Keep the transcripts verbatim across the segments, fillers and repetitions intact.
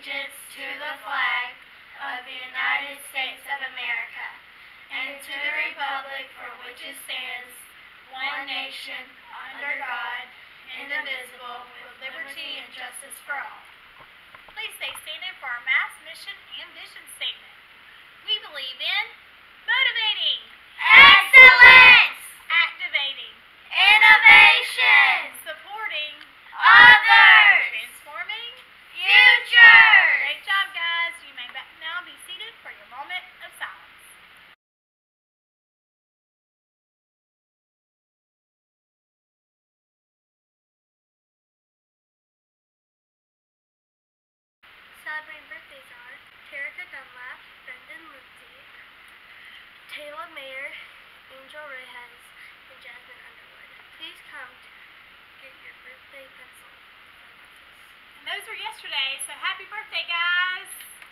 allegiance to the flag of the United States of America and to the republic for which it stands, one nation, under God, indivisible, with liberty and justice for all. Please stay standing for our mass mission and vision statement. We believe in motivating, Excellence, activating, innovation, supporting, others, transforming. future. Great job, guys. You may ba- now be seated for your moment of silence. Celebrating birthdays are Terica Dunlap, Brendan Lindsay, Taylor Mayer, Angel Reyes, and Jasmine Underwood. Please come get your birthday pencil. And those were yesterday, so happy birthday, guys.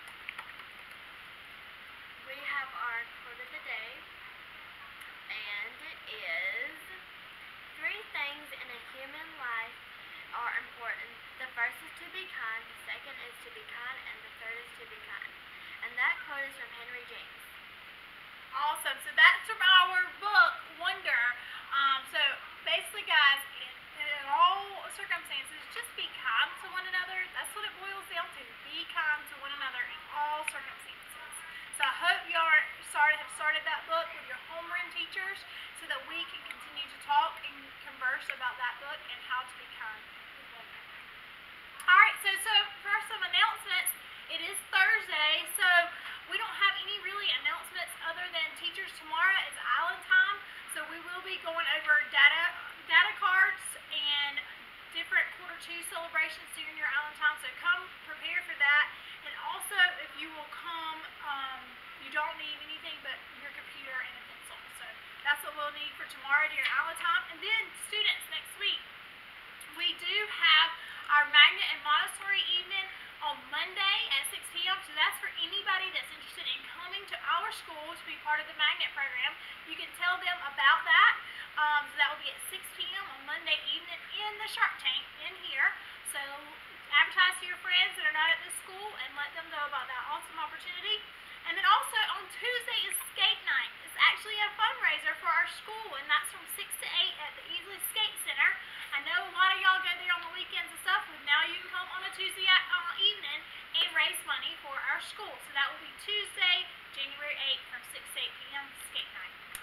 We have our quote of the day, and it is, three things in a human life are important. The first is to be kind, the second is to be kind, and the third is to be kind. And that quote is from Henry James. Awesome. So that's from our book, Wonder. Um, so basically, guys, in, in all circumstances, just be kind to one another. That's what it boils down to. Be kind to one another in all circumstances. So I hope you are started, have started that book with your homeroom teachers so that we can continue to talk and converse about that book and how to be kind with one another. All right, so, so for some announcements, it is Thursday, so we don't have any really announcements other than teachers tomorrow is Island time, so we will be going over data data cards and different quarter two celebrations during your Island time, so come prepare for that. And also, if you will come, um, you don't need anything but your computer and a pencil, so that's what we'll need for tomorrow during Island time. And then students, next week, we do have our Magnet and Montessori evening on Monday at six p m So that's for anybody that's interested in coming to our school to be part of the Magnet program. You can tell them about that. Um, so that will be at six p m on Monday evening in the Shark Tank in here. So advertise to your friends that are not at this school and let them know about that awesome opportunity. And then also on Tuesday is skate night. It's actually a fundraiser for our school, and that's from six to eight at the Easley Skate Center. I know a lot of y'all go there on the weekends and stuff, but now you can come on a Tuesday uh, evening and raise money for our school. So that will be Tuesday, January eighth from six to eight p m skate night.